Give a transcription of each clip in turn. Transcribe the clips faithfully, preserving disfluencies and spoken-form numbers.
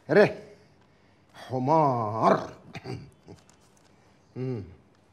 ر حمار. مم.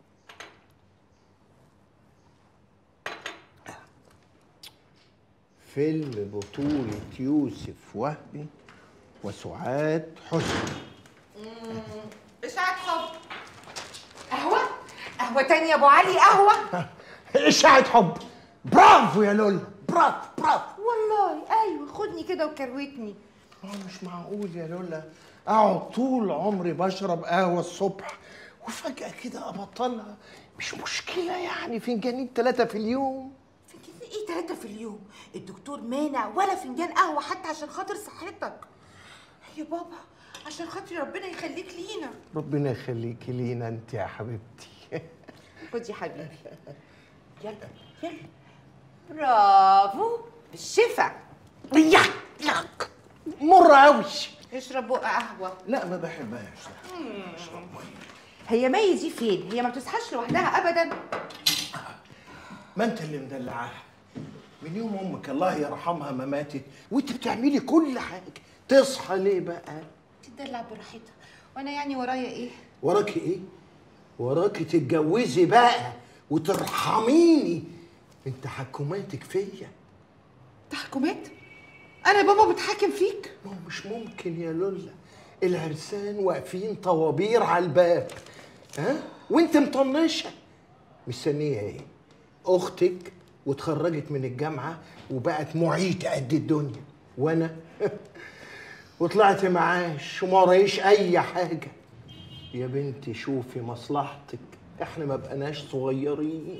فيلم بطولة يوسف وهبي وسعاد حسني. إشاعة حب. قهوة؟ قهوة تانية يا أبو علي، قهوة؟ إشاعة حب. برافو يا لولا، برافو برافو. والله أيوه، خدني كده وكروتني. اه مش معقول يا لولا أقعد طول عمري بشرب قهوة الصبح وفجأة كده أبطلها. مش مشكلة يعني، فنجانين ثلاثة في اليوم. فنجان إيه ثلاثة في اليوم؟ الدكتور مانع ولا فنجان قهوة حتى عشان خاطر صحتك. يا بابا عشان خاطر ربنا يخليك لينا. ربنا يخليكي لينا أنت يا حبيبتي. خد يا حبيبي. يلا يلا. برافو بالشفا. يا ياك مرة أوي. اشرب بقى قهوة. لا ما بحبهاش. اشرب مية. هي مي دي فين؟ هي ما بتصحاش لوحدها أبدا. ما أنت اللي مدلعاها من يوم أمك الله يرحمها ما ماتت وأنت بتعملي كل حاجة. تصحى ليه بقى؟ تدلع براحتها، وأنا يعني ورايا إيه؟ وراكي إيه؟ وراكي تتجوزي بقى وترحميني من تحكماتك فيا. تحكمات؟ أنا بابا بتحكم فيك؟ ما هو مش ممكن يا لولا، العرسان واقفين طوابير على الباب، ها؟ وأنت مطنشة مستنية إيه؟ أختك واتخرجت من الجامعة وبقت معيدة قد الدنيا، وأنا وطلعت معاش وما ورايش أي حاجة. يا بنتي شوفي مصلحتك، احنا ما بقناش صغيرين.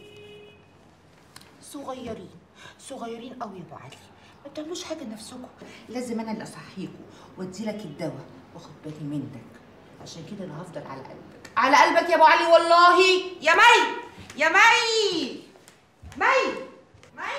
صغيرين صغيرين قوي يا ابو علي، ما تعملوش حاجه لنفسكم. لازم انا اللي اصحيكم وادي لك الدواء واخد بالي منك، عشان كده انا هفضل على قلبك على قلبك يا ابو علي. والله يا مي يا مي مي مي.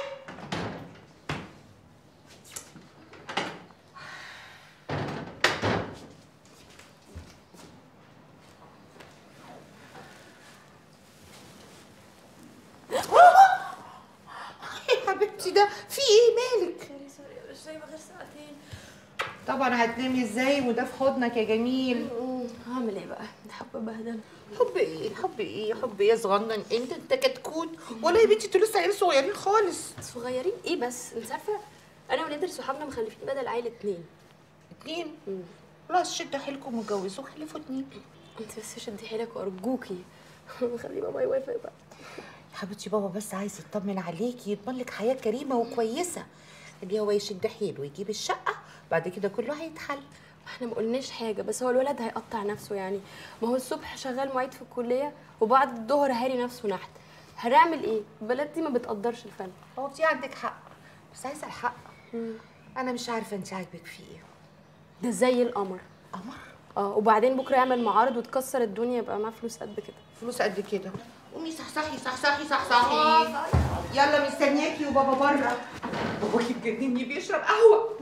حبيبتي ده في ايه مالك؟ سوري سوري مش نايمه غير ساعتين. طبعا هتنامي ازاي وده في حضنك يا جميل؟ هعمل ايه بقى؟ حب بهدل. حب ايه حب ايه حب ايه يا صغنن انت انت كتكوت. ولا يا بنتي انتوا لسه عيال صغيرين خالص. صغيرين ايه بس؟ انت عارفه انا ونادر صحابنا مخلفين بدل عيل اتنين. اتنين؟ خلاص شدوا حيلكم واتجوزوا خلفوا اتنين. انت بس شدي حيلك وارجوكي خلي بابا يوافق بقى. يا حبيبتي بابا بس عايز يطمن عليكي، يضمن لك حياه كريمه وكويسه. اللي هو يشد حيله ويجيب الشقه، بعد كده كله هيتحل. احنا ما قلناش حاجه، بس هو الولد هيقطع نفسه يعني. ما هو الصبح شغال معيد في الكليه وبعد الظهر هاري نفسه نحت. هنعمل ايه؟ البلد دي ما بتقدرش الفن. هو انت عندك حق، بس عايزه الحق. انا مش عارفه انت عاجبك فيه ايه. ده زي القمر. قمر؟ اه وبعدين بكره يعمل معارض وتكسر الدنيا يبقى معاه فلوس قد كده. فلوس قد كده؟ قومي صحصحي صحصحي صحصحي. يلا مستنياكي وبابا بره. باباكي مجنني بيشرب قهوه.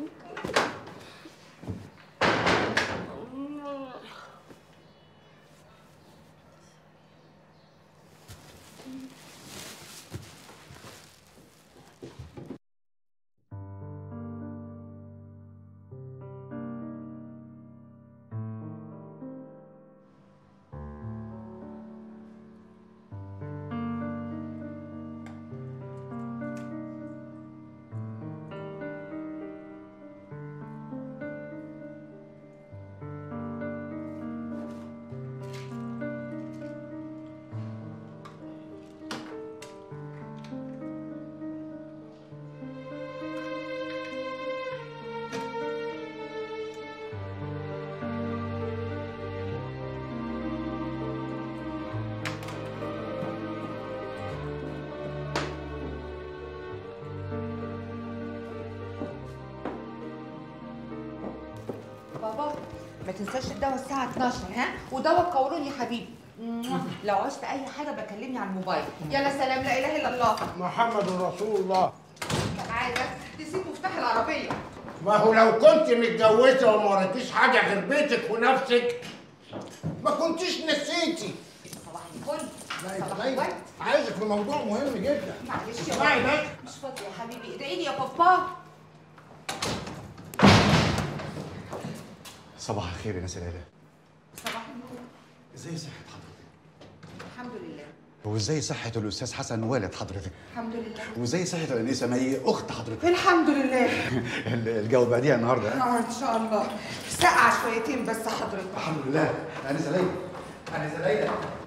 بابا ما تنساش الدواء الساعة اتناشر، ها؟ ودواء القولون يا حبيبي. لو عوزت أي حاجة بكلمني على الموبايل. يلا سلام، لا إله إلا الله. محمد رسول الله. تعالى نسيت مفتاح العربية. ما هو لو كنت متجوزة وما وراكيش حاجة غير بيتك ونفسك ما كنتيش نسيتي. صباح الفل. لا صباح يا الورد. عايزك في موضوع مهم جدا. معلش يا اسمعي بابا. بس. مش فاضية يا حبيبي، ادعي لي يا بابا. صباح الخير يا ناس ليلى. صباح النور. ازاي صحة حضرتك؟ الحمد لله. وازاي صحة الأستاذ حسن والد حضرتك؟ الحمد لله. وازاي صحة الأنسة مي أخت حضرتك؟ الحمد لله. الجو بعديها النهارده. اه ان شاء الله. سقع شويتين بس حضرتك. الحمد لله. أنسة ليلى. أنسة ليلى.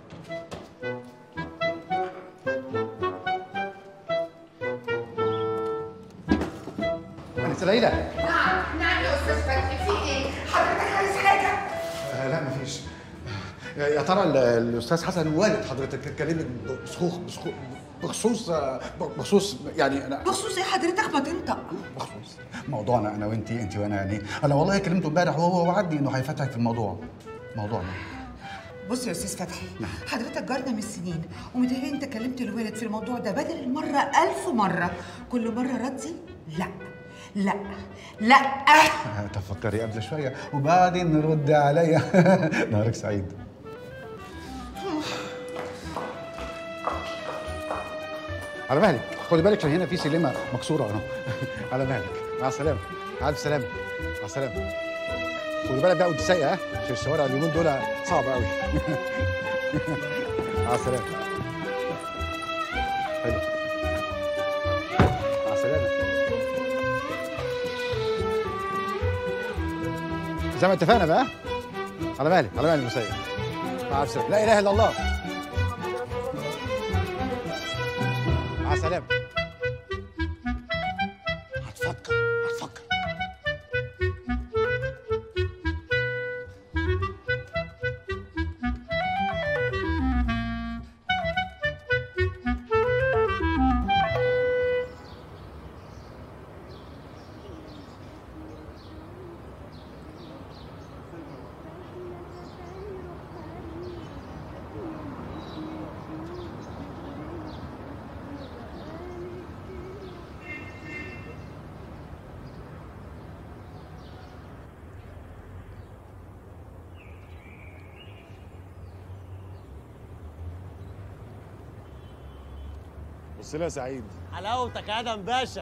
أنسة ليلى. نعم نعم يا استاذ فتحي، في ايه؟ حضرتك عايز حاجه؟ آه لا مفيش. يا ترى ال- الأستاذ حسن والد حضرتك كلمك بخصوص بخصوص بخصوص يعني أنا بخصوص ايه حضرتك؟ ما تنطق. بخصوص موضوعنا أنا وأنتي، أنتي وأنا يعني. أنا والله كلمته امبارح وهو وعدني إنه هيفتحك في الموضوع. موضوعنا. بص يا استاذ فتحي، حضرتك جارنا من سنين ومتهيألي انت كلمت الوالد في الموضوع ده بدل المره ألف مره، كل مره ردي لا لا لا. تفكري قبل شوية وبعدين نرد عليا. نهارك سعيد. على مهلك، خدي بالك عشان هنا في سلمة مكسورة اهو. على مهلك، مع السلامة، مع ألف سلامة، مع السلامة. خدي بالك بقى وانت سايقة، ها؟ عشان الشوارع اليومين دول صعبة قوي. مع السلامة. حلو. مع السلامة. زي ما اتفقنا بقى. على مهلك، على مهلك المسيب. مع ألف سلامة. لا إله إلا الله. مع السلامة. هتفكر هتفكر. بص لها سعيد. حلاوتك يا ادم باشا.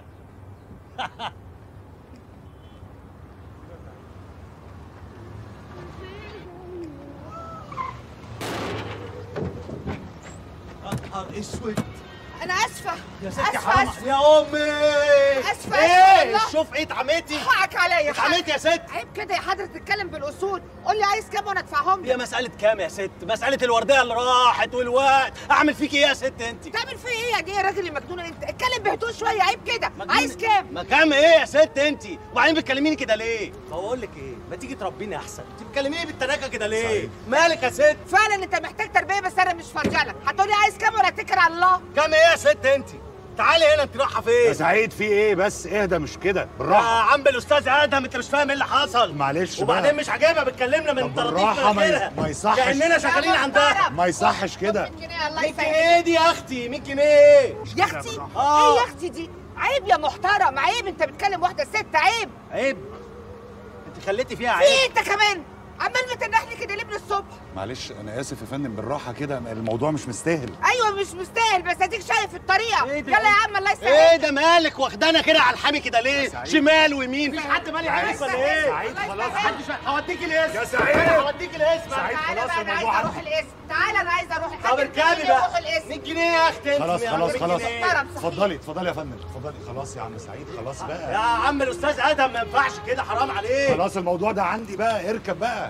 نهار اسود. انا اسفه يا ستي اسفه حرام اسفه يا امي. اسفه ايه اسفه شوف ايه اتعميتي. حقك عليا. اتعميتي يا ست. عيب كده يا حضرة تتكلم بالاصول. قول لي عايز كام وانا ادفعهم هي لك. مسألة كام يا ست؟ مسألة الوردية اللي راحت والوقت. اعمل فيكي ايه يا ست انت؟ تعمل فيه ايه يا دي يا راجل المجنون انت؟ اتكلم بهدوء شويه، عيب كده. عايز كام؟ ما كام ايه يا ست انت؟ وبعدين بتكلميني كده ليه؟ بقول لك ايه؟ ما تيجي تربيني احسن. انت بتكلميني بالتناكه كده ليه؟ صحيح. مالك يا ست؟ فعلا انت محتاج تربيه بس انا مش فاضيه لك. هتقول لي عايز كام وانا اتكل على الله. كام ايه يا ست انت؟ تعالي هنا، انت رايحه فين؟ يا سعيد في ايه بس؟ اهدى مش كده، يا بالراحه. عم الاستاذ ادهم انت مش فاهم ايه اللي حصل. معلش وبعدين بقى. مش عاجبها بتكلمنا من طب طراطيف بالراحة، ما ي- مناخيرها. ما يصحش. كاننا شغالين يا عندها. محترم. ما يصحش كده. مية جنيه الله مية يسعدك. جنيه دي يا اختي، مية جنيه. يا اختي؟ آه. ايه يا اختي دي؟ عيب يا محترم، عيب. انت بتكلم واحده ست، عيب. عيب؟ انت خليتي فيها في ايه عيب. انت كمان؟ عمال بتنحلي كده ليه من الصبح؟ معلش انا اسف يا فندم، بالراحه كده، الموضوع مش مستاهل. ايوه مش مستاهل بس اديك شايف الطريقه. إيه ده؟ يلا يا عم الله يسعدك. ايه ده مالك واخدانا كده على الحامي كده ليه؟ سعيد. شمال ويمين، مفيش حد مالي عليك ولا ايه؟ سعيد خلاص. محدش هوديك الاسم. يا سعيد. انا هوديك الاسم. سعيد. تعالى خلاص بقى انا الموضوع عايزه اروح عندي. الاسم. تعالى انا عايزه اروح. طب اركبي بقى. الاسم. مية جنيه يا اختي انت. خلاص يا عم خلاص مية خلاص. جنيه. محترم صحيح. اتفضلي اتفضلي يا فندم، اتفضلي. خلاص يا عم سعيد، خلاص يا بقى. عم الاستاذ ادهم ما ينفعش كده، حرام عليك. خلاص الموضوع ده عندي بقى، اركب بقى.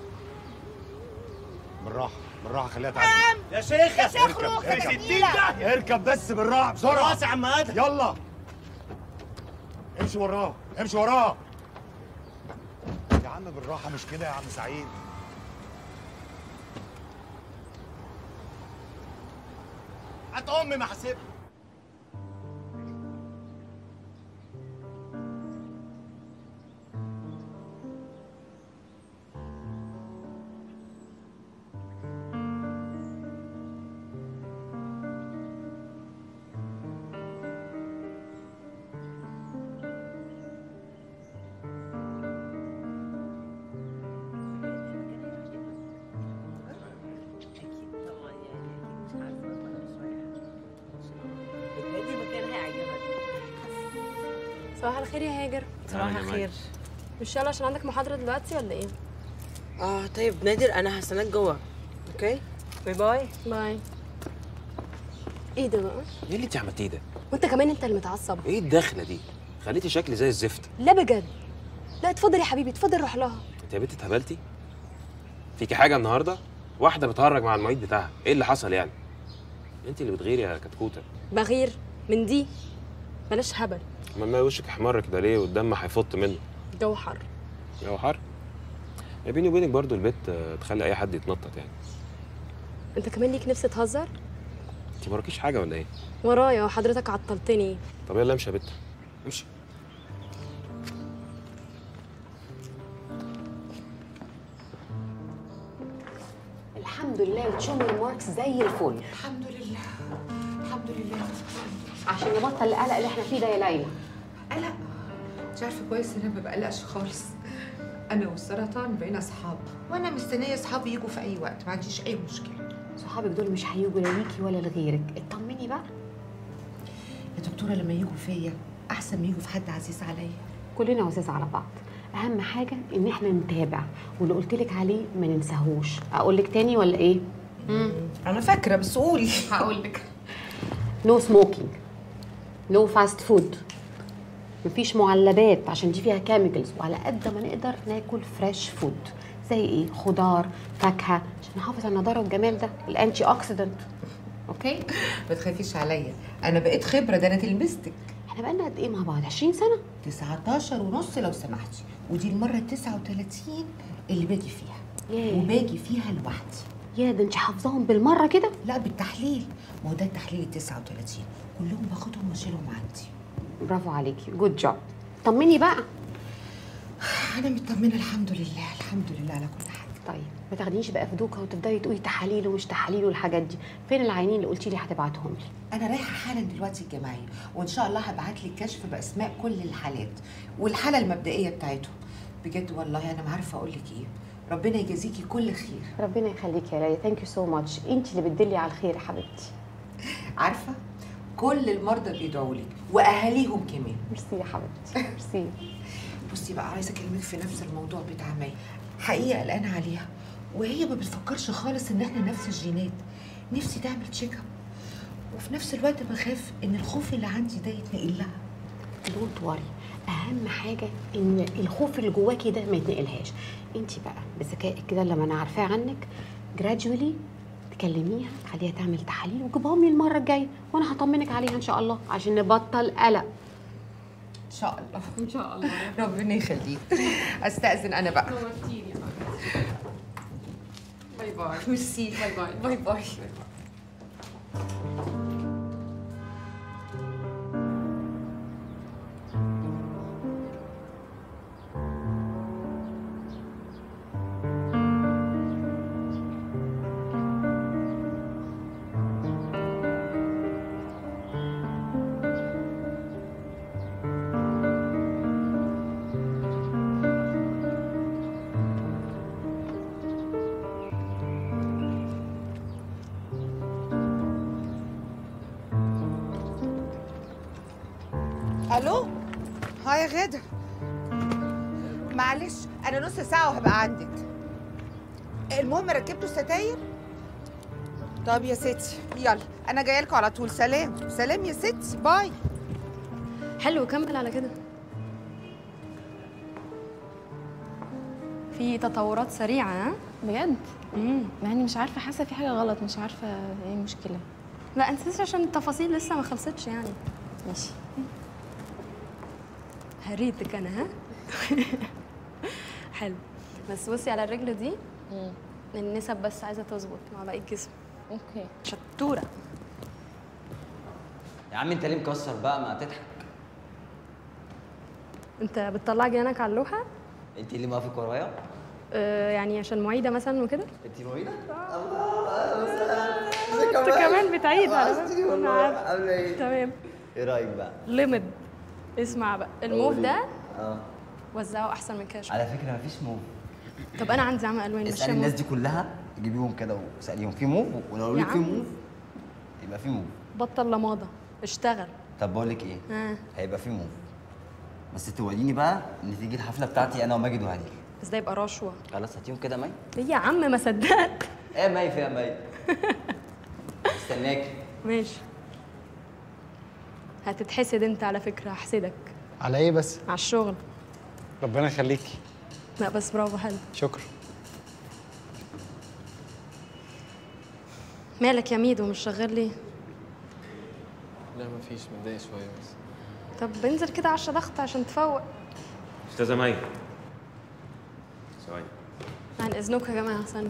بالراحه بالراحه، خليها تعدي. يا شيخ يا شيخ روح في يا ستين جميلة. ده. اركب بس بالراحه بسرعه. خلاص يا عم ادهم. يلا امشي وراه، امشي وراه يا عم. بالراحه مش كده يا عم سعيد. هات امي ما حاسبها. صباح الخير يا هاجر. صباح الخير. مش يلا عشان عندك محاضرة دلوقتي ولا ايه؟ اه طيب نادر، انا هستناك جوه. اوكي باي باي. باي. ايه ده بقى؟ ايه اللي انت عملتيه ده؟ وانت كمان انت اللي متعصب. ايه الدخله دي؟ خليتي شكلي زي الزفت. لا بجد. لا اتفضل يا حبيبي، اتفضل روح لها. انت يا بنت اتهبلتي؟ فيكي حاجه النهارده؟ واحده بتهرج مع المعيد بتاعها، ايه اللي حصل يعني؟ انت اللي بتغيري يا كتكوته. بغير من دي؟ بلاش هبل. امال ما وشك احمر كده ليه والدم هيفط منه؟ الجو حر. الجو حر؟ يا بيني وبينك برضو البت تخلي اي حد يتنطط يعني. انت كمان ليك نفس تهزر؟ انت وراكيش حاجه ولا ايه؟ ورايا وحضرتك عطلتني. طب يلا امشي يا بت، امشي. الحمد لله وتشم الماركس زي الفل. الحمد لله الحمد لله. عشان نبطل القلق اللي احنا فيه ده يا ليلى. قلق؟ انت عارفه كويس ان انا ما بقلقش خالص. انا والسرطان بقينا اصحاب، وانا مستنيه اصحابي يجوا في اي وقت، ما عنديش اي مشكله. صحابك دول مش هيجوا لا ليكي ولا لغيرك، اطمني بقى. يا دكتوره لما يجوا فيا احسن ما يجوا في حد عزيز عليا. كلنا عزاز على بعض، اهم حاجه ان احنا نتابع، واللي قلت لك عليه ما ننساهوش. اقول لك تاني ولا ايه؟ امم انا فاكره بس قولي. هقول لك. نو سموكينج، نو فاست فود، مفيش معلبات عشان دي فيها كيميكلز، وعلى قد ما نقدر ناكل فريش فود زي ايه؟ خضار، فاكهه، عشان نحافظ على النضاره والجمال ده، الانتي اوكسيدنت. اوكي؟ ما تخافيش عليا، انا بقيت خبره، ده انا تلمستك. احنا بقالنا قد ايه مع بعض؟ عشرين سنه؟ تسعتاشر ونص لو سمحتي، ودي المره التسعة وتلاتين اللي باجي فيها. ياه. وباجي فيها لوحدي. يا ده انت حافظاهم بالمره كده؟ لا بالتحليل، ما هو ده التحليل ال تسعة وتلاتين، كلهم باخدهم واشيلهم عندي. برافو عليكي، جود جوب. طمني بقى. انا مطمنه الحمد لله، الحمد لله على كل حاجه. طيب ما تاخدينيش بقى في دوكا وتبداي تقولي تحاليل ومش تحاليل والحاجات دي. فين العينين اللي قلتي لي هتبعتهم لي؟ انا رايحه حالا دلوقتي الجمعيه، وان شاء الله هبعت لك كشف باسماء كل الحالات والحاله المبدئيه بتاعتهم. بجد والله انا ما عارفه اقول لك ايه. ربنا يجازيكي كل خير. ربنا يخليكي يا ليلى، ثانك يو سو ماتش. انت اللي بتدلي على الخير يا حبيبتي. عارفه كل المرضى بيدعوا لك واهاليهم كمان. ميرسي يا حبيبتي، ميرسي. بصي بقى، عايزه اكلمك في نفس الموضوع بتاع مي. حقيقه قلقانه عليها، وهي ما بتفكرش خالص ان احنا نفس الجينات. نفسي تعمل تشيك اب، وفي نفس الوقت بخاف ان الخوف اللي عندي ده يتنقل لها. دونت وري، اهم حاجه ان الخوف اللي جواكي ده ما يتنقلهاش. انت بقى بذكائك كده لما انا عارفاه عنك جرادجولي تكلميها، خليها تعمل تحاليل وجيبهم لي المره الجايه، وانا هطمنك عليها ان شاء الله عشان نبطل قلق. ان شاء الله ان شاء الله. ربنا يخليك. استاذن انا بقى. نورتيني يا حبيبتي. باي باي. ميرسي. باي باي باي باي. الو. ها يا غاده، معلش انا نص ساعه وهبقى عندك. المهم ركبتوا الستاير؟ طب يا ستي يلا انا جايه لكم على طول. سلام سلام يا ستي، باي. حلو، كمل على كده. في تطورات سريعه. ها بجد؟ امم مع اني مش عارفه، حاسه في حاجه غلط، مش عارفه ايه المشكله. لا انت لسه عشان التفاصيل لسه ما خلصتش يعني. ماشي. هريتك انا. ها حلو، بس بصي على الرجل دي. امم النسب بس عايزه تظبط مع باقي الجسم. اوكي. شطوره. يا عم انت ليه مكسر بقى؟ ما تضحك. انت بتطلع جنانك على اللوحه؟ انت اللي موافق ورايا؟ آه يعني عشان معيده مثلا وكده. انت معيده؟ انت كمان بتعيد على فكره. والله. عامله ايه؟ تمام. ايه رايك بقى؟ ليميد. اسمع بقى الموف ده اه وزعه احسن من كده شويه. على فكره مفيش موف. طب انا عندي عمى الوان. اسالي الناس دي كلها، جيبيهم كده واساليهم في موف، ولو لقيت في موف يبقى في موف. بطل لماضه، اشتغل. طب بقول لك ايه؟ ها هيبقى في موف، بس توعديني بقى ان تيجي الحفله بتاعتي انا وماجد وهديل. بس ده يبقى رشوه. خلاص هاتيهم كده مي. ايه يا عم ما صدقت. ايه مي فيها مي. استناكي. ماشي. هتتحسد انت على فكره، هحسدك. على ايه بس؟ على الشغل. ربنا يخليكي. لا بس برافو، حلو. شكرا. مالك يا ميدو مش شغال ليه؟ لا مفيش، متضايق شويه بس. طب انزل كده عشا ضغط عشان تفوق. استاذه مي ثواني. عن اذنكم يا جماعه ثانيه.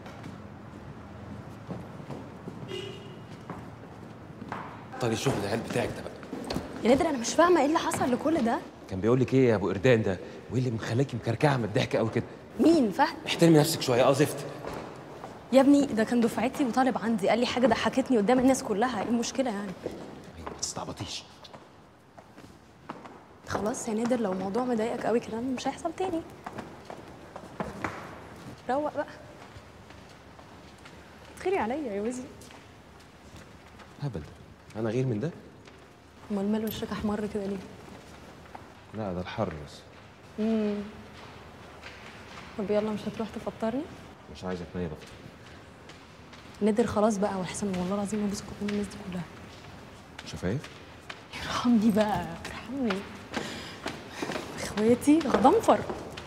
طيب الشغل العيال بتاعك ده بقى. يا نادر انا مش فاهمه ايه اللي حصل لكل ده. كان بيقول لك ايه يا ابو قردان ده؟ وايه اللي مخليكي مكركعه من الضحك قوي كده؟ مين فهد؟ احترمي نفسك شويه. اه زفت يا ابني ده كان دفعتي وطالب عندي، قال لي حاجه ضحكتني قدام الناس كلها، ايه المشكله يعني؟ ما تستعبطيش. خلاص يا نادر لو الموضوع مضايقك قوي كده مش هيحصل تاني. روق بقى. تخيري عليا يا وزي. هبل ده، انا غير من ده؟ امال مال وشك احمر كده ليه؟ لا ده الحر بس. امم طب يلا مش هتروح تفطرني؟ مش عايزه تنيل افطر. نادر خلاص بقى، واحسن والله العظيم ما بيسكت من الناس دي كلها. شفايف؟ ارحمني بقى ارحمني. اخواتي غضنفر.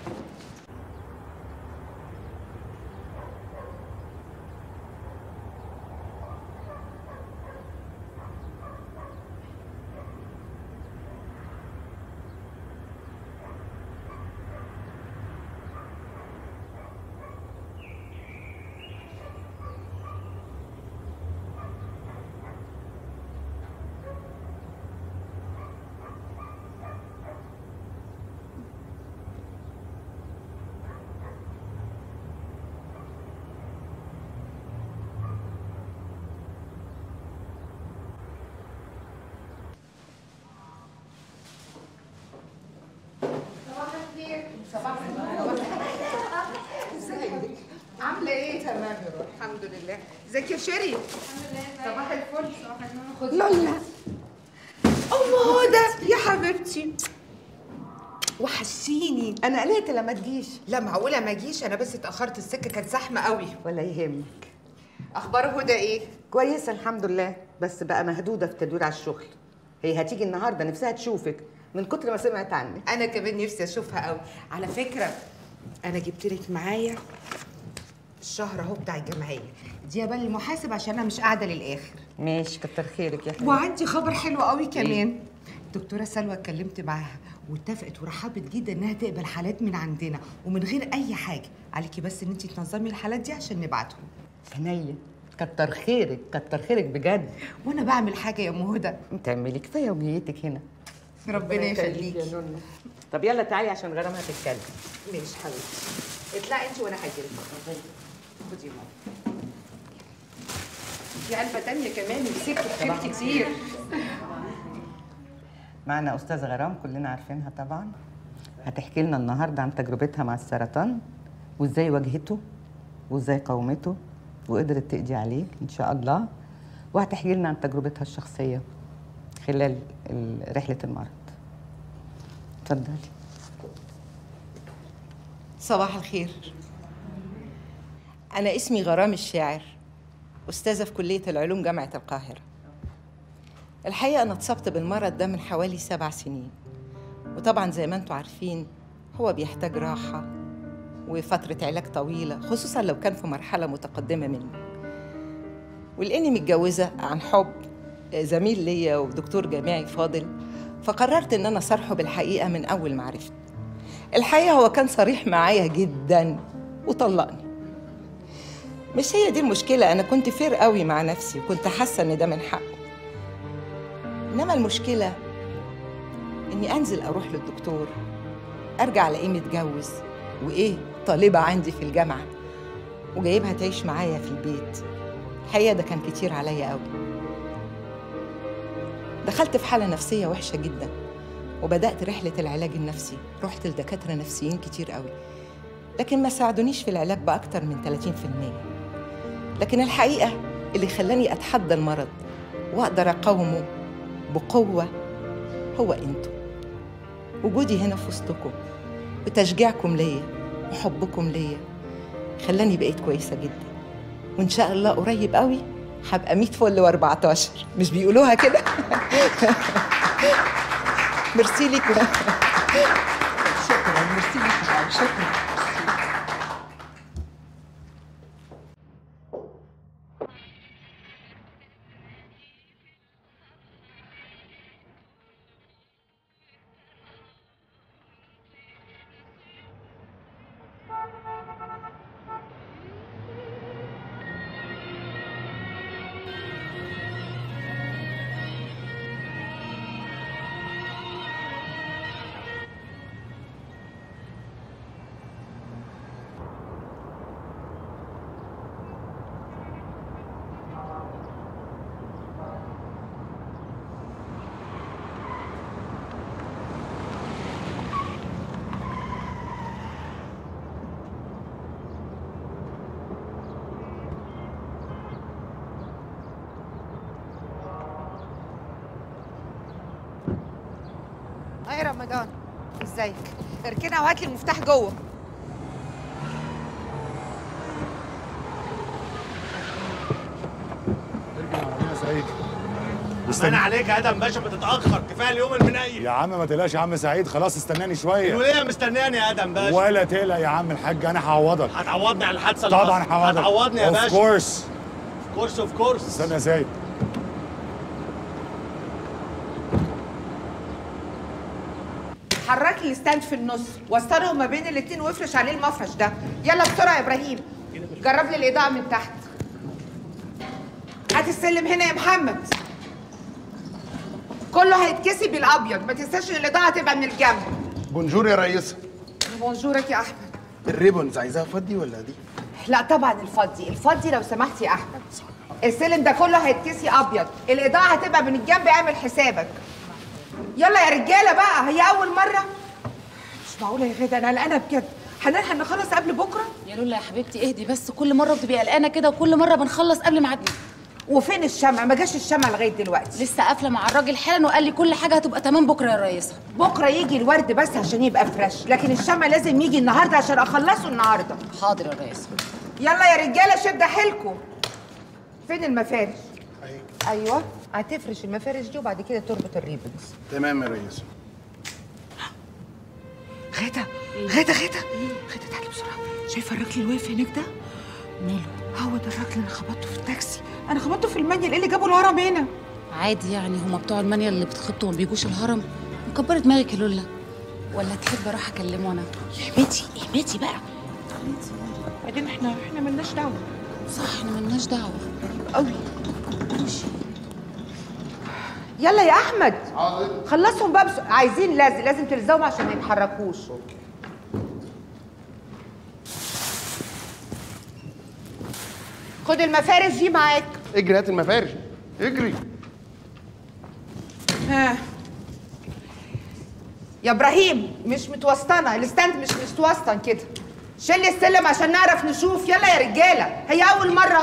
صباح النور. ازيك؟ عامله ايه؟ تمام يا روح الحمد لله. ازيك يا شيري؟ الحمد لله. صباح الفل. صباح النور. خدي لالا. الله هدى يا حبيبتي وحشيني. انا قلقت لما تجيش. لا معقوله ما اجيش، انا بس اتاخرت السكه كانت زحمه قوي. ولا يهمك. اخبار هدى ايه؟ كويسه الحمد لله، بس بقى مهدوده في تدوير على الشغل. هي هتيجي النهارده نفسها تشوفك من كتر ما سمعت عنك. انا كمان نفسي اشوفها قوي. على فكره انا جبت لك معايا الشهر اهو بتاع الجمعيه دي يا بال المحاسب عشان انا مش قاعده للاخر. ماشي كتر خيرك يا حبيبتي. وعندي خبر حلو قوي كمان. الدكتوره سلوى اتكلمت معاها واتفقت ورحبت جدا انها تقبل حالات من عندنا ومن غير اي حاجه. عليكي بس ان انت تنظمي الحالات دي عشان نبعتهم. عينيا كتر خيرك كتر خيرك بجد. وانا بعمل حاجه يا ام هدى. انت اعملي كفايه يوميتك هنا. ربنا يخليكي يا نونو. طب يلا تعالي عشان غرام هتتكلم. ماشي حبيبتي. اطلعي انت وانا هاجي لك. خدي يا ماما. في علبه تانيه كمان مسكت خير كتير. معنا استاذه غرام كلنا عارفينها طبعا. هتحكي لنا النهارده عن تجربتها مع السرطان وازاي واجهته وازاي قاومته وقدرت تقضي عليه ان شاء الله. وهتحكي لنا عن تجربتها الشخصيه خلال رحله المرض. اتفضلي. صباح الخير. أنا اسمي غرام الشاعر، أستاذة في كلية العلوم جامعة القاهرة. الحقيقة أنا اتصبت بالمرض ده من حوالي سبع سنين، وطبعاً زي ما أنتوا عارفين هو بيحتاج راحة وفترة علاج طويلة، خصوصاً لو كان في مرحلة متقدمة منه. ولأني متجوزة عن حب زميل ليا ودكتور جامعي فاضل، فقررت إن أنا أصارحه بالحقيقة من أول ما عرفت. الحقيقة هو كان صريح معايا جداً وطلقني. مش هي دي المشكلة، أنا كنت فير قوي مع نفسي وكنت حاسة إن ده من حقه. إنما المشكلة إني أنزل أروح للدكتور أرجع ألاقيه متجوز وإيه طالبة عندي في الجامعة وجايبها تعيش معايا في البيت. الحقيقة ده كان كتير عليا قوي. دخلت في حالة نفسية وحشة جدا وبدأت رحلة العلاج النفسي. رحت لدكاترة نفسيين كتير قوي لكن ما ساعدونيش في العلاج بأكتر من ثلاثين في المية. لكن الحقيقة اللي خلاني أتحدى المرض وأقدر أقاومه بقوة هو أنتوا. وجودي هنا في وسطكم وتشجيعكم ليا وحبكم ليا خلاني بقيت كويسه جدا، وان شاء الله قريب قوي هبقى مية فل واربعتاشر، مش بيقولوها كده؟ ميرسي ليكم. شكرا. ميرسي ليكم. شكرا. هاي رمضان، ازيك؟ اركنها وهات لي المفتاح جوه. ارجع يا سعيد. استنى عليك يا ادم باشا، بتتاخر، كفايه اليوم المنيل. يا عم ما تقلقش يا عم سعيد، خلاص استناني شويه. الوليه مستنياني يا ادم باشا. ولا تقلق يا عم الحاج، انا هعوضك. هتعوضني على الحادثه اللي طبعا حصلت. هعوضك. هتعوضني يا باشا. اوف كورس. اوف كورس اوف كورس. استنى يا سعيد. حرك لي الستاند في النص، وصله ما بين الاتنين وافرش عليه المفرش ده. يلا بسرعه يا ابراهيم. جرب لي الاضاءه من تحت. هات السلم هنا يا محمد. كله هيتكسي بالابيض، ما تنساش ان الاضاءه هتبقى من الجنب. بونجور يا ريسة. بونجورك يا احمد. الريبونز عايزاها فضي ولا دي؟ لا طبعا الفضي، الفضي لو سمحت يا احمد. السلم ده كله هيتكسي ابيض، الاضاءه هتبقى من الجنب، اعمل حسابك. يلا يا رجاله بقى، هي اول مره. مش معقوله يا غدا، انا قلقانه بجد. هنلحق نخلص قبل بكره؟ يا لولا يا حبيبتي اهدي بس، كل مره بتبقي قلقانه كده وكل مره بنخلص قبل ميعادنا. وفين الشمع؟ ما جاش الشمع لغايه دلوقتي. لسه قافله مع الراجل حالا وقال لي كل حاجه هتبقى تمام بكره يا ريسه. بكره يجي الورد بس عشان يبقى فريش، لكن الشمع لازم يجي النهارده عشان اخلصه النهارده. حاضر يا ريسه. يلا يا رجاله شد حيلكم. فين المفارش؟ ايوه هتفرش المفارش دي وبعد كده تربط الريبنز. تمام يا ريس. غدا غدا غدا غدا تعالي بسرعه. شايفه الراجل اللي واقف هناك ده؟ ماله؟ هو ده الراجل اللي خبطته في التاكسي. انا خبطته في المانيال. ايه اللي جابه الهرم هنا؟ عادي يعني، هما بتوع المانيال اللي بتخبطوا ما بيجوش الهرم. مكبره دماغك يا لولا، ولا تحب اروح اكلمه انا؟ اهبطي اهبطي بقى. بعدين احنا احنا ملناش دعوه. صح احنا ملناش دعوه قوي. ماشي. يلا يا احمد خلصهم بقى بس... عايزين لازم لازم تلزقهم عشان ما يتحركوش. خد المفارش دي معاك. اجري هات المفارش، اجري. ها يا ابراهيم، مش متوسطنه الستاند، مش متوسطن كده. شيل السلم عشان نعرف نشوف. يلا يا رجاله، هي اول مره.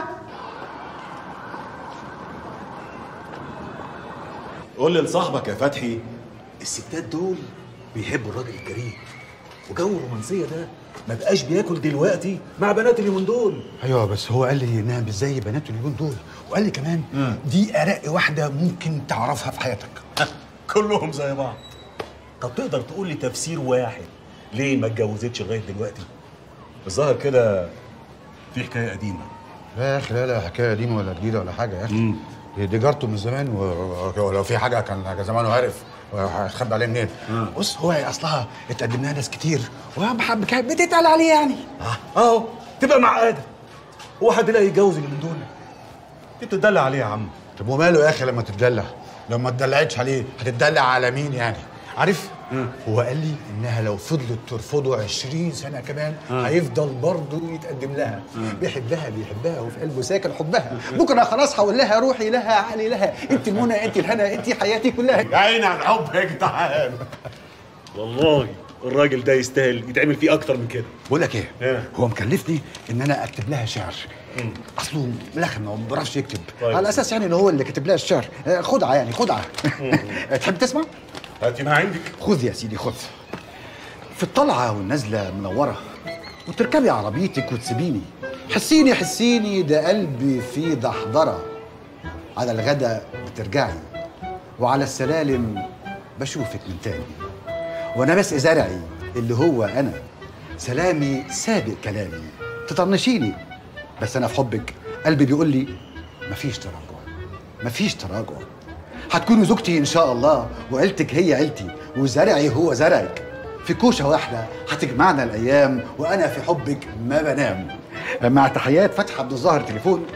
قول لي لصاحبك يا فتحي، الستات دول بيحبوا الراجل الكريم، وجو الرومانسيه ده ما بقاش بياكل دلوقتي مع بنات اليومين دول. ايوه بس هو قال لي انها مش زي بنات اليومين دول، وقال لي كمان مم. دي ارق واحده ممكن تعرفها في حياتك. كلهم زي بعض. طب تقدر تقول لي تفسير واحد ليه ما اتجوزتش لغايه دلوقتي؟ الظاهر كده في حكايه قديمه. لا يا اخي لا لا حكايه قديمه ولا جديده ولا حاجه يا اخي. دي جارته من زمان، ولو في حاجه كان زمانه عارف هتخبي عليه منين. بص هو اصلها اتقدم لها ناس كتير وهي محب كانت بتتقل عليه يعني. اه اهو تبقى معقده. هو حد لا يتجوز اللي من دول؟ دي بتدلع عليه يا عم. طب وماله يا اخي لما تتدلع؟ لو ما اتدلعتش عليه هتتدلع على مين يعني؟ عارف؟ مم. هو قال لي انها لو فضلت ترفضه عشرين سنه كمان مم. هيفضل برضه يتقدم لها. مم. بيحبها بيحبها وفي قلبه ساكن حبها. بكره خلاص هقول لها روحي لها عقلي لها، انت المنى انت الهنا انت حياتي كلها. يا عيني على الحب يا جدعان. والله الراجل ده يستاهل يتعمل فيه اكتر من كده. بقول لك ايه؟ اه. هو مكلفني ان انا اكتب لها شعر. مم. اصله ملخم ما بيعرفش يكتب. طيب. على اساس يعني ان هو اللي كاتب لها الشعر. خدعه يعني خدعه. تحب تسمع؟ هاتي ما عندك. خذ يا سيدي خذ. في الطلعه والنازله منوره، وتركبي عربيتك وتسيبيني. حسيني حسيني ده قلبي في دحضرة. على الغدا بترجعي وعلى السلالم بشوفك من تاني، وانا بسقي زرعي اللي هو انا. سلامي سابق كلامي، تطنشيني بس انا في حبك قلبي بيقول لي مفيش تراجع، مفيش تراجع. هتكوني زوجتي ان شاء الله، وعيلتك هي عيلتي، وزرعي هو زرعك. في كوشه واحده هتجمعنا الايام، وانا في حبك ما بنام. مع تحيات فتحي عبد الظاهر. تليفون.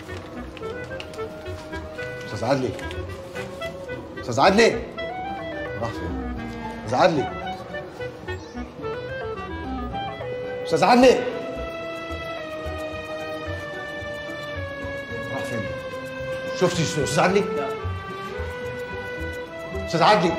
استاذ عدلي، استاذ عدلي راح فين؟ استاذ عدلي، استاذ عدلي راح فين؟ شفتي استاذ عدلي؟ استاذ عدلي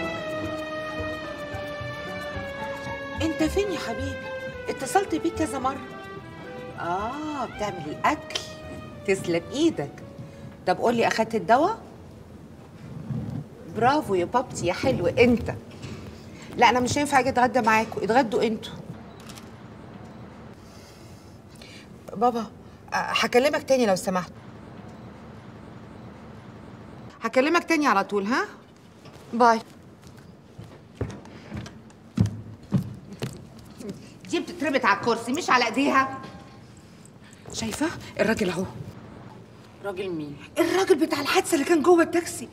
انت فين يا حبيبي؟ اتصلت بيك كذا مره. اه بتعمل الاكل، تسلم ايدك. طب قول لي اخدت الدواء؟ برافو يا بابتي يا حلو انت. لا انا مش هينفع اجي اتغدى معاكم، اتغدوا انتوا. بابا هكلمك تاني لو سمحت. هكلمك تاني على طول. ها باي. دي بتتربط على الكرسي مش على ايديها. شايفه الراجل اهو. راجل مين؟ الراجل بتاع الحادثه اللي كان جوه التاكسي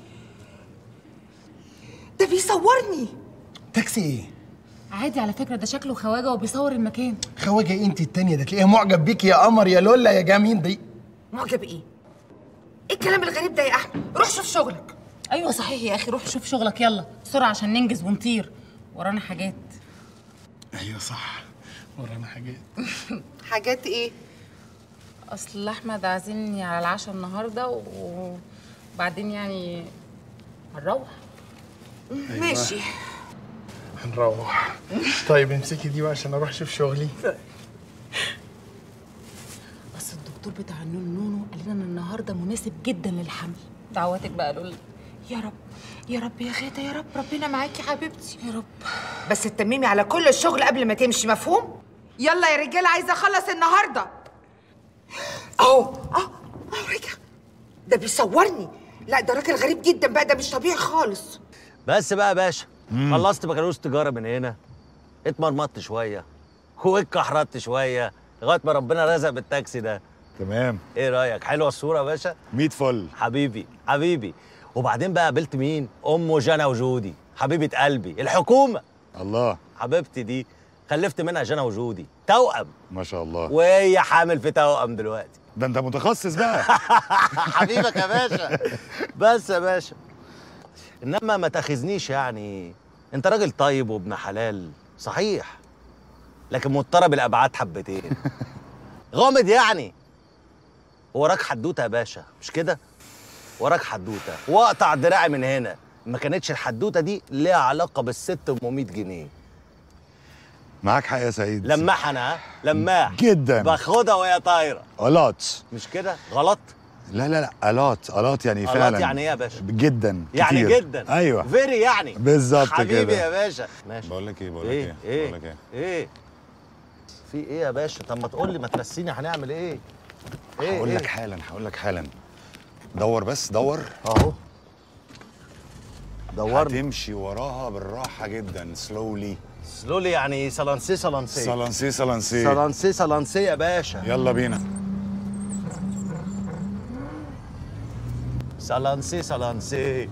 ده بيصورني. تاكسي ايه؟ عادي على فكره، ده شكله خواجه وبيصور المكان. خواجه ايه انت التانيه؟ ده تلاقيها معجب بيك يا قمر يا لولا يا جميل دي. معجب ايه؟ ايه الكلام الغريب ده يا احمد؟ روح شوف شغلك. ايوه صحيح يا اخي، روح شوف شغلك يلا بسرعه عشان ننجز ونطير، ورانا حاجات. ايوه صح، ورانا حاجات. حاجات ايه؟ اصل احمد عازمني على العشاء النهارده وبعدين يعني هنروح. أيوة. ماشي هنروح. طيب امسكي دي بقى عشان اروح اشوف شغلي. اصل الدكتور بتاع النونو نونو قال لنا ان النهارده مناسب جدا للحمل. دعواتك بقى لولا. يا رب يا رب يا غاده يا رب، ربنا معاكي يا حبيبتي يا رب. بس تتممي على كل الشغل قبل ما تمشي، مفهوم؟ يلا يا رجاله عايزه اخلص النهارده. اهو اه اه رجع. ده بيصورني. لا ده راجل غريب جدا بقى، ده مش طبيعي خالص. بس بقى يا باشا، خلصت بكالوريوس تجاره من هنا، اتمرمطت شويه واتكحرت شويه لغايه ما ربنا رزق بالتاكسي ده. تمام. ايه رايك؟ حلوه الصوره يا باشا؟ مية فل. حبيبي حبيبي. وبعدين بقى قابلت مين؟ ام جانا وجودي، حبيبه قلبي، الحكومه. الله. حبيبتي دي خلفت منها جانا وجودي توأم. ما شاء الله. وهي حامل في توأم دلوقتي. ده انت متخصص بقى. حبيبك يا باشا. بس يا باشا، انما ما تاخذنيش يعني، انت راجل طيب وابن حلال صحيح، لكن مضطرب الابعاد حبتين. غامض يعني. وراك حدوته يا باشا مش كده؟ وراك حدوته واقطع دراعي من هنا ما كانتش الحدوته دي ليها علاقه بالست ام مية جنيه. معاك حق يا سعيد. لماح انا ها؟ لماح جدا. باخدها وهي طايره. الات. مش كده؟ غلط؟ لا لا لا الات الات يعني فعلا. الات يعني ايه يا باشا؟ جدا يعني كتير. جدا. ايوه فيري يعني. بالظبط كده. حبيبي يا باشا. ماشي. بقول لك ايه بقول لك ايه ايه ايه بقول لك ايه ايه في ايه يا باشا؟ طب ما تقول لي، ما ترسيني، هنعمل ايه؟ ايه هقول إيه؟ لك حالا هقول لك حالا. دور بس دور اهو. دورنا. هتمشي وراها بالراحه جدا. سلولي. سلولي يعني سلانسي سلانسي سلانسي سلانسي سلانسي سلانسي يا باشا. يلا بينا. سلانسي سلانسي.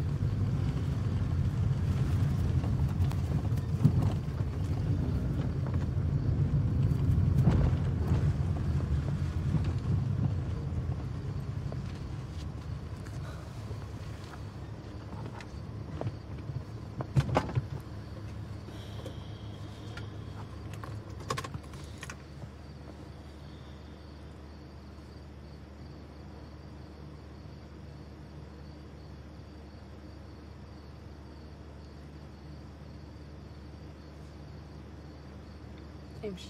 امشي.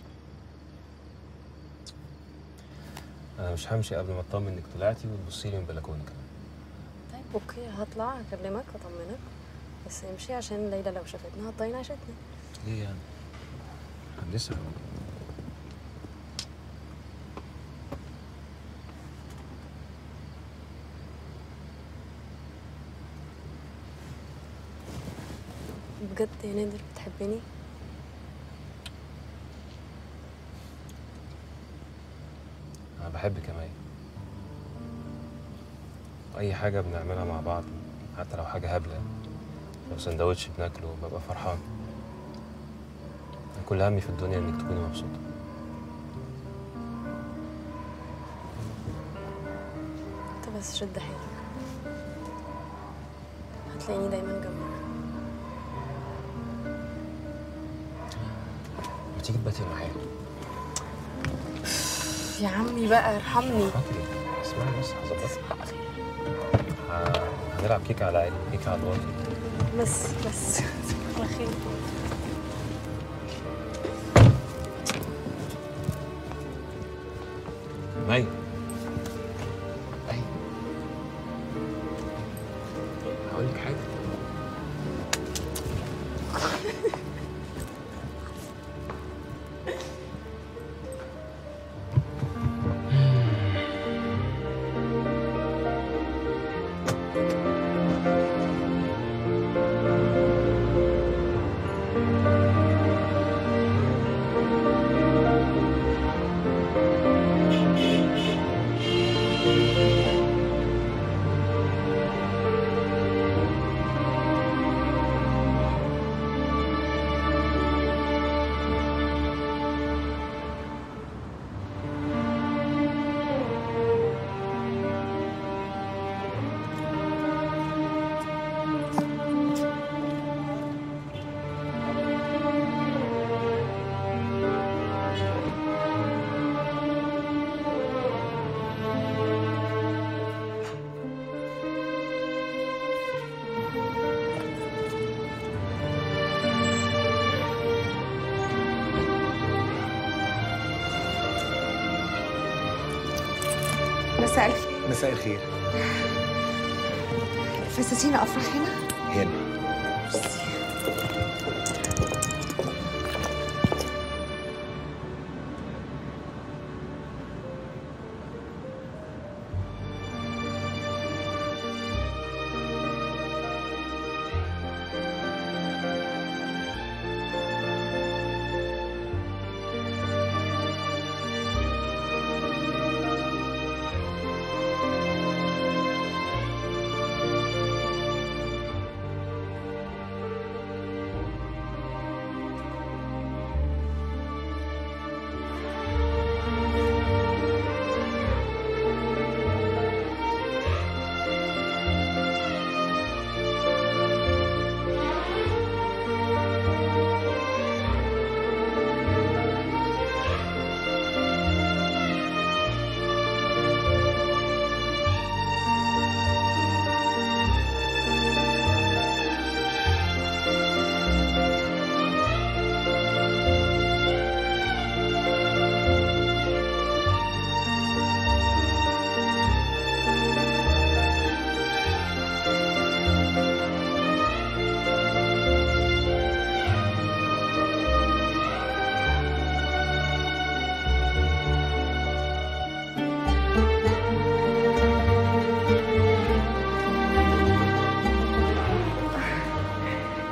انا مش همشي قبل ما اطمن انك طلعتي وتبصي لي من البلكونه كمان. طيب اوكي هطلع اكلمك اطمنك، بس امشي عشان ليلى لو شافتنا هتضاين عشتنا. ليه يعني؟ هندسة. بجد يا نادر بتحبني؟ انا بحبك يا مي. اي حاجه بنعملها مع بعض، حتى لو حاجه هبله، لو سندوتش بناكله، ببقى فرحان. كل همي في الدنيا انك تكوني مبسوطه. انت بس شد حيلك، هتلاقيني دايما جنبك. ما تيجي تباتي معايا؟ يا عمي بقى ارحمني. اسمعي بس هظبطك. هنلعب كيكه على عيني، كيكه على الواطي. بس بس على خير. مي مي هقول لك حاجه. مساء الخير. مساء الخير. فساتين افراح هنا؟ هنا.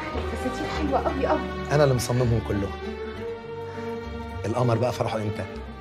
حلوة قوي قوي. انا اللي مصممهم كلهم. القمر بقى فرحه امتى؟